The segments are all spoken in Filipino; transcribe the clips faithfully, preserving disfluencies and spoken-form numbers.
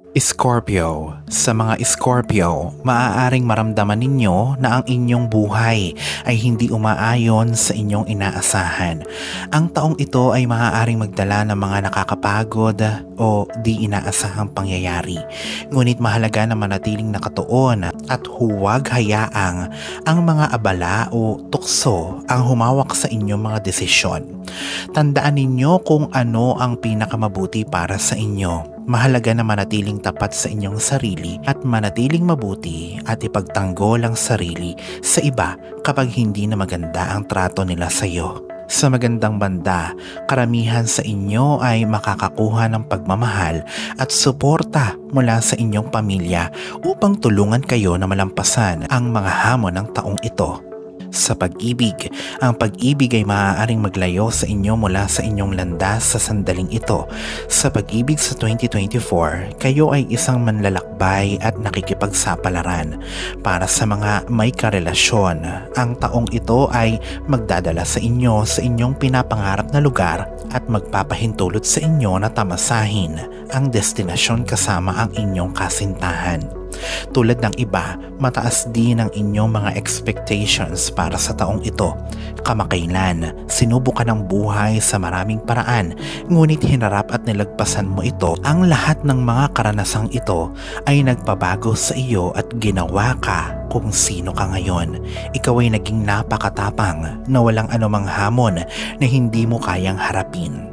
Scorpio, sa mga Scorpio, maaaring maramdaman ninyo na ang inyong buhay ay hindi umaayon sa inyong inaasahan. Ang taong ito ay maaaring magdala ng mga nakakapagod o di inaasahang pangyayari. Ngunit mahalaga na manatiling nakatuon at huwag hayaang ang mga abala o tukso ang humawak sa inyong mga desisyon. Tandaan ninyo kung ano ang pinakamabuti para sa inyo. Mahalaga na manatiling tapat sa inyong sarili at manatiling mabuti at ipagtanggol ang sarili sa iba kapag hindi na maganda ang trato nila sa iyo. Sa magandang banda, karamihan sa inyo ay makakakuha ng pagmamahal at suporta mula sa inyong pamilya upang tulungan kayo na malampasan ang mga hamon ng taong ito. Sa pag-ibig, ang pag-ibig ay maaaring maglayo sa inyo mula sa inyong landas sa sandaling ito. Sa pag-ibig sa twenty twenty-four, kayo ay isang manlalakbay at nakikipagsapalaran. Para sa mga may karelasyon, ang taong ito ay magdadala sa inyo sa inyong pinapangarap na lugar at magpapahintulot sa inyo na tamasahin ang destinasyon kasama ang inyong kasintahan. Tulad ng iba, mataas din ang inyong mga expectations para sa taong ito. Kamakailan, sinubukan ng buhay sa maraming paraan, ngunit hinarap at nilagpasan mo ito. Ang lahat ng mga karanasang ito ay nagpabago sa iyo at ginawa ka kung sino ka ngayon. Ikaw ay naging napakatapang na walang anumang hamon na hindi mo kayang harapin.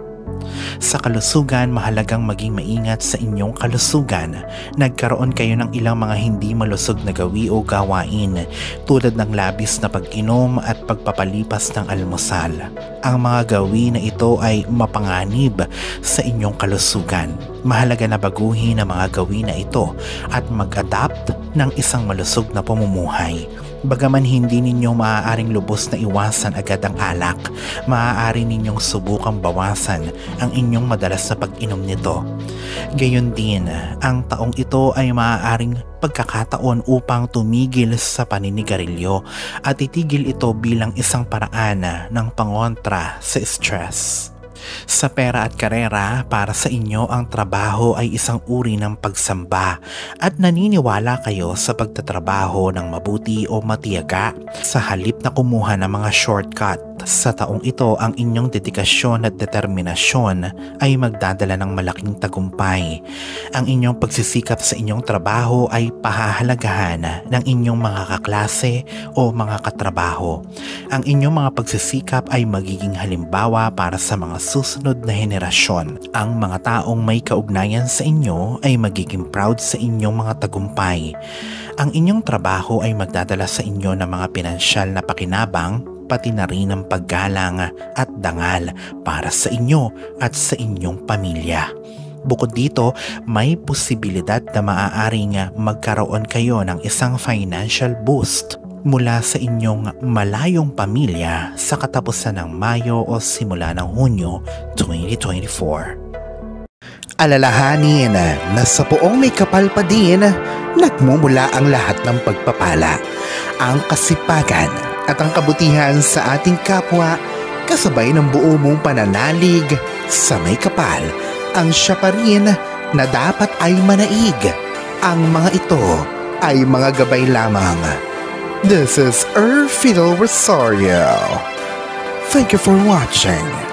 Sa kalusugan, mahalagang maging maingat sa inyong kalusugan. Nagkaroon kayo ng ilang mga hindi malusog na gawi o gawain tulad ng labis na pag-inom at pagpapalipas ng almusal. Ang mga gawi na ito ay mapanganib sa inyong kalusugan. Mahalaga na baguhin ang mga gawi na ito at mag-adapt ng isang malusog na pamumuhay. Bagaman hindi ninyo maaaring lubos na iwasan agad ang alak, maaari ninyong subukang bawasan ang inyong madalas na pag-inom nito. Gayon din, ang taong ito ay maaaring pagkakataon upang tumigil sa paninigarilyo at itigil ito bilang isang paraan ng pangontra sa stress. Sa pera at karera, para sa inyo ang trabaho ay isang uri ng pagsamba at naniniwala kayo sa pagtatrabaho ng mabuti o matiyaga sa halip na kumuha ng mga shortcut. Sa taong ito, ang inyong dedikasyon at determinasyon ay magdadala ng malaking tagumpay. Ang inyong pagsisikap sa inyong trabaho ay pahahalagahan ng inyong mga kaklase o mga katrabaho. Ang inyong mga pagsisikap ay magiging halimbawa para sa mga susunod na henerasyon. Ang mga taong may kaugnayan sa inyo ay magiging proud sa inyong mga tagumpay. Ang inyong trabaho ay magdadala sa inyo ng mga pinansyal na pakinabang, pati na rin ang paggalang at dangal para sa inyo at sa inyong pamilya. Bukod dito, may posibilidad na maaaring magkaroon kayo ng isang financial boost mula sa inyong malayong pamilya sa katapusan ng Mayo o simula ng Hunyo twenty twenty-four. Alalahanin na sa poong may kapal pa din, nagmumula ang lahat ng pagpapala, ang kasipagan at ang kabutihan sa ating kapwa kasabay ng buo mong pananalig sa may kapal. Ang siya pa rin na dapat ay manaig. Ang mga ito ay mga gabay lamang. This is Erfidel Rosario. Thank you for watching.